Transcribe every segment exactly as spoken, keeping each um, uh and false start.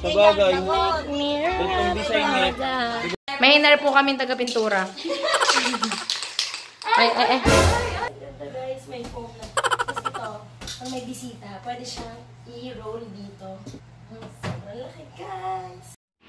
Sa bagay. Itong design eh. May hinar po kaming taga-pintura. Ay, ay, ay. Ito guys, may foam na. Tapos ito, pag may bisita, pwede siyang i-roll dito. Sobrang laki guys.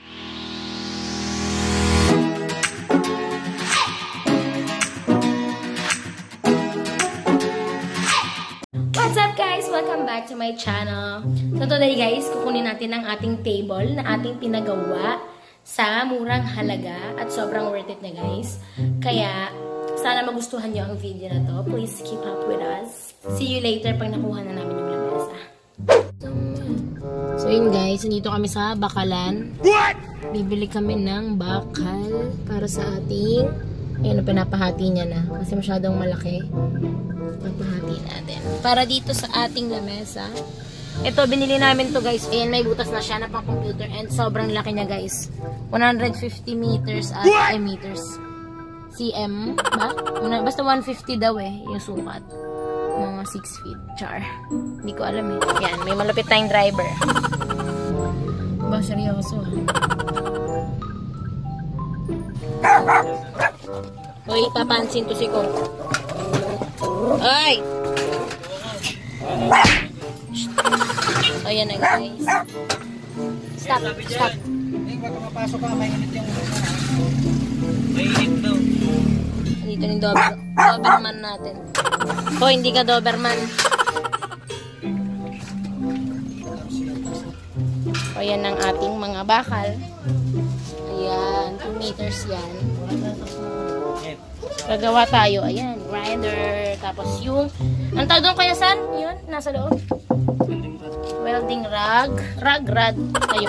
What's up guys? Welcome back to my channel. So today guys, kukunin natin ang ating table na ating pinagawa sa murang halaga at sobrang worth it na guys. Kaya sana magustuhan nyo ang video na to. Please keep up with us. See you later pag nakuha na namin yung lamesa. So yun guys, nandito kami sa bakalan. What? Bibili kami ng bakal para sa ating, ayun, pinapahati niya na kasi masyadong malaki. Papahati natin. Para dito sa ating lamesa. Ito, binili namin to guys. Ayan, may butas na siya na pang computer and sobrang laki niya guys. one hundred fifty meters at ay, meters. cm ba? Basta one fifty daw eh, yung sukat. Mga six feet. Char. Hindi ko alam eh. Yan, may malapit tayong driver. Ba, seryoso ah. Uy, papansin to si Ko. Ay! So, yan na guys. Stop, stop. Bago mapasok ka, may init yung may init daw. Dito yung dober, Doberman natin. O, hindi ka Doberman. O, yan ang ating mga bakal. Ayan, two meters yan. Gagawa tayo. Ayan, grinder. Tapos yung, ang tawag doon kaya san? Yun, nasa loob. Welding rag. Rag, rad. Ayun.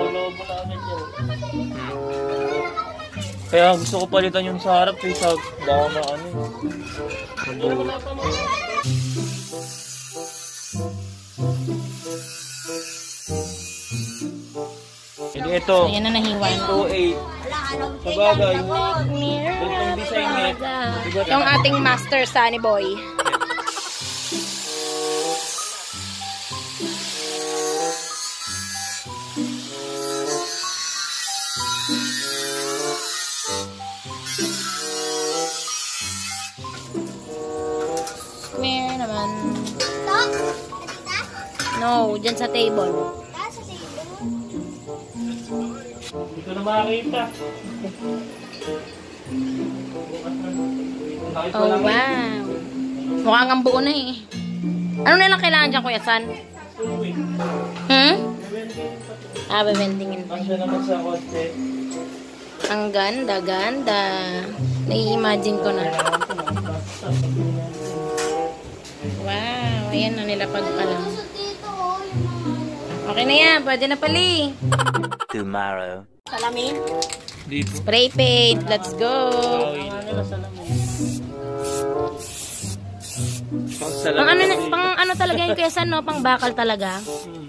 Kaya gusto ko palitan yung sa harap eh, sa dama na ano. Hindi ito. So, yan na nahiwa na. two eight. Sa bagay. Itong design eh. Yung ating master Sunny Boy. Square naman. No, dyan sa table. Hindi ko na makakita. Oh, wow. Mukhang ang buo na eh. Ano na lang kailangan dyan, Kuya San? Hmm? Ah, bebendingin pa Masya naman sa kotse. Ang ganda, ganda. Nai-imagine ko na. Wow, ayan na nila pagpalang. Okay na yan, pwede na pali. Tomorrow. Salamin. Dito. Spray paint, let's go. Pang ano, pang ano talaga yun, Kuya San, no? Pang bakal talaga.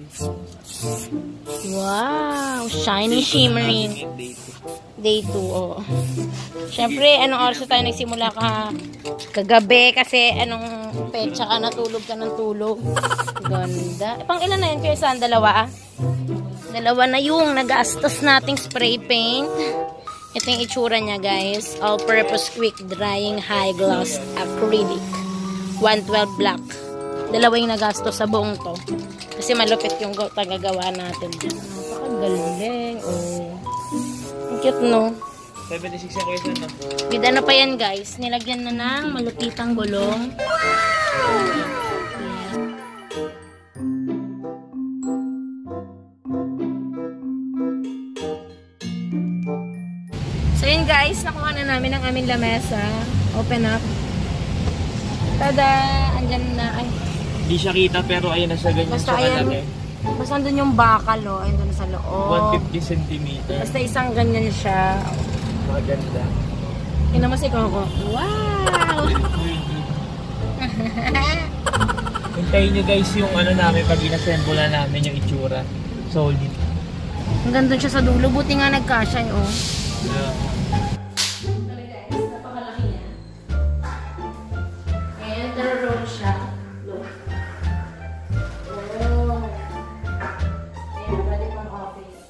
Wow, shiny, shimmering. Day two, oo. Siyempre, anong oras tayo nagsimula ka kagabi kasi anong petsa ka, natulog ka ng tulog. Ganda. Pang ilan na yun, Kuya San? Dalawa, ah? Dalawa na yung nagastos nating spray paint. Ito yung itsura niya, guys. All-purpose quick drying high gloss acrylic. one twelve black. Dalawa yung nagastos sa buong to. Kasi malupit yung tagagawa natin. Napakagaling. Oh. Ang cute, no? seventy-six yung question, no? With ano pa yan, guys? Nilagyan na ng malupitang gulong. So yun guys, nakuha na namin ang aming lamesa. Open up. Tada! Andyan na. Ay. Hindi siya kita pero ayun na siya ganyan. Basta ayan. Basta andun yung bakal, oh. Ayun dun sa loob. one fifty centimeters. Basta isang ganyan siya. Maganda. Yun naman si Coco. Wow! Hintayin nyo guys yung ano namin pag inassemble na namin yung itsura. Solid. Hanggang dun siya sa dulo. Buti nga nagkasya, oh. Yeah. Napakalaki niya. And naro-roll siya. Look. Oh. Ayan, pwede pang office.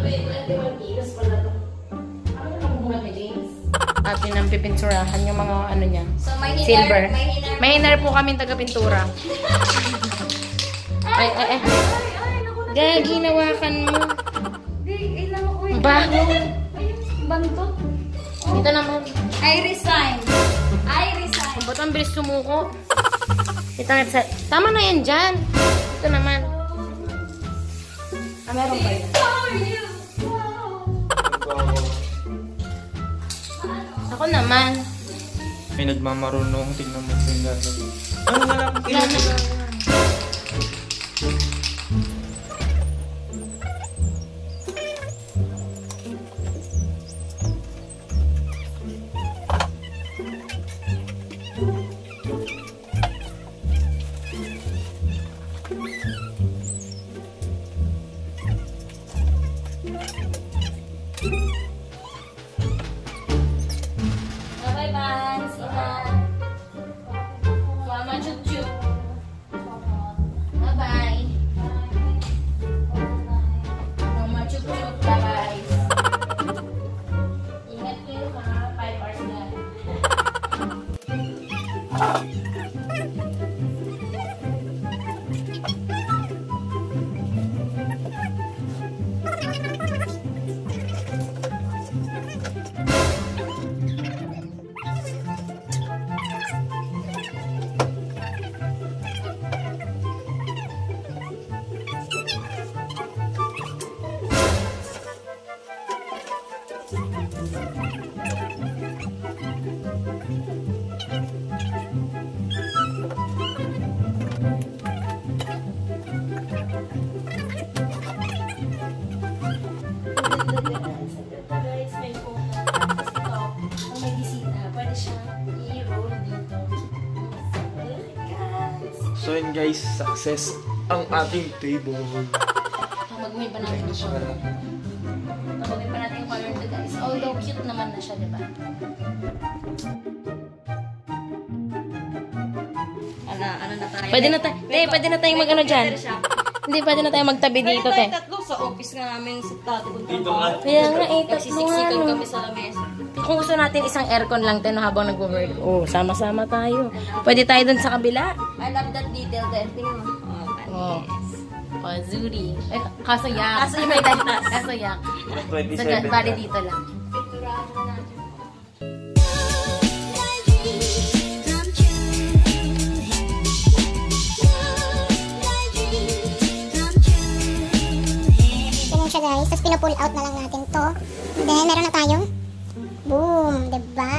twenty-one kilos pala to. Ano na ang buhat ni James? Atin ang pipinsurahan yung mga ano niya. So, may hinar, Silver. may hinar. May hinar po kaming taga-pintura. Ay, ay, ay. Gagi, nawakan mo. Di, ilang ako eh. Baho. Ayun, bantot. Dito naman. I resign. I resign. Ba't ang bilis sumuko? Ito nga sa... Tama na yan dyan. Ito naman. Ah, meron pa yan. Ako naman. May nagmamarunong. Tingnan mo yung gagawin. Ano nga lang? Ilan mo lang. Bye-bye, Vans. Ingat. Mama chuchu. Bye-bye. Mama chuchu. Bye-bye. Ingat kayo ha. Five hours na. Guys, may phone. Tapos ito, kung may bisita, pwede siya i-roll dito. Guys. So yun guys, success ang ating table. Pamagmay pa natin yung color. Pamagmay pa natin yung color to guys. Although cute naman na siya, diba? Ano, ano na tayo? Pwede na tayo, te, pwede na tayong mag-ano dyan. Hindi, pwede na tayong magtabi dito, te. tatlo sa office nga namin sa dati kong Dito trabaho. nga. Kaya nga, eh, tatlo nga, Nagsisiksikan no. kami sa lamesa. Kung gusto natin isang aircon lang, te, no, habang nag-work. Oh, sama-sama tayo. Pwede tayo dun sa kabila. I love that detail there. Tingnan mo. Oh, Oh. Pazuri. Eh, kaso yak. Kaso yung may tantas. Kaso yak. So, twenty-seven. bali dito lang. Ganyan siya guys. Tapos pinupull out na lang natin to. And then, meron na tayong boom. Diba?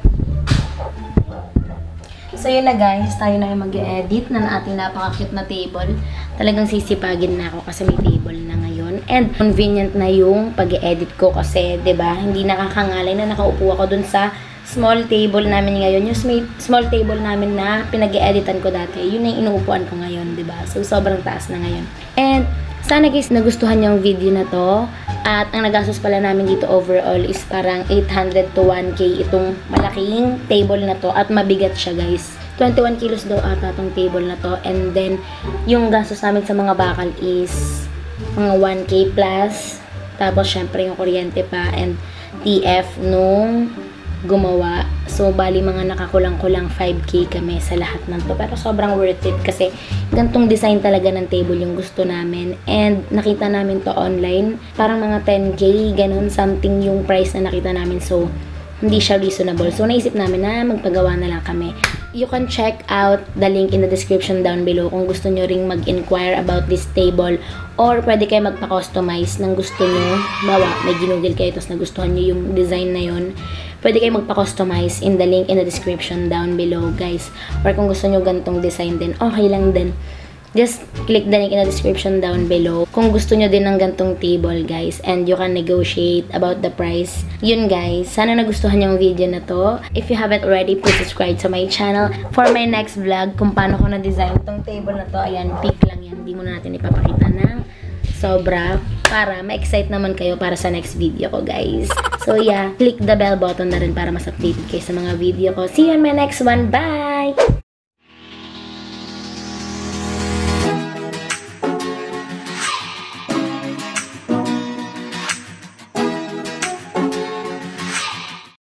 So yun na guys, tayo na yung mag-edit ng ating napaka-cute na table. Talagang sisipagin na ako kasi may table na ngayon. And convenient na yung pag-edit ko kasi, 'di ba, hindi nakakangalay na nakaupo ako dun sa small table namin ngayon. Yung small table namin na pinag-editan ko dati, yun na yung inuupuan ko ngayon, 'di ba? So sobrang taas na ngayon. And sana guys, nagustuhan niyo ang video na to. At ang nagastos pala namin dito overall is parang eight hundred to one K itong malaking table na to. At mabigat siya guys. twenty-one kilos daw ata tong table na to. And then, yung gastos namin sa mga bakal is mga one K plus. Tapos, syempre yung kuryente pa and T F nung gumawa. So, bali mga nakakulang-kulang five K kami sa lahat ng to. Pero sobrang worth it kasi gantong design talaga ng table yung gusto namin. And nakita namin to online. Parang mga ten K, ganun, something yung price na nakita namin. So, hindi siya reasonable. So, naisip namin na magpagawa na lang kami. You can check out the link in the description down below kung gusto nyo ring mag-inquire about this table or pwede kayo magpa-customize ng gusto nyo. Bawa, may ginugil kayo tapos nagustuhan nyo yung design na yun. Pwede kayo magpa-customize in the link in the description down below, guys. Or kung gusto nyo gantong design din, okay lang din. Just click the link in the description down below kung gusto nyo din ng gantong table, guys. And you can negotiate about the price. Yun, guys. Sana nagustuhan yung video na to. If you haven't already, please subscribe to my channel for my next vlog kung paano ko na-design tong table na to. Ayan, pick lang yan. Hindi muna natin ipapakita ng sobra para ma-excite naman kayo para sa next video ko, guys. So, yeah. Click the bell button na rin para mas updated kayo sa mga video ko. See you in my next one. Bye!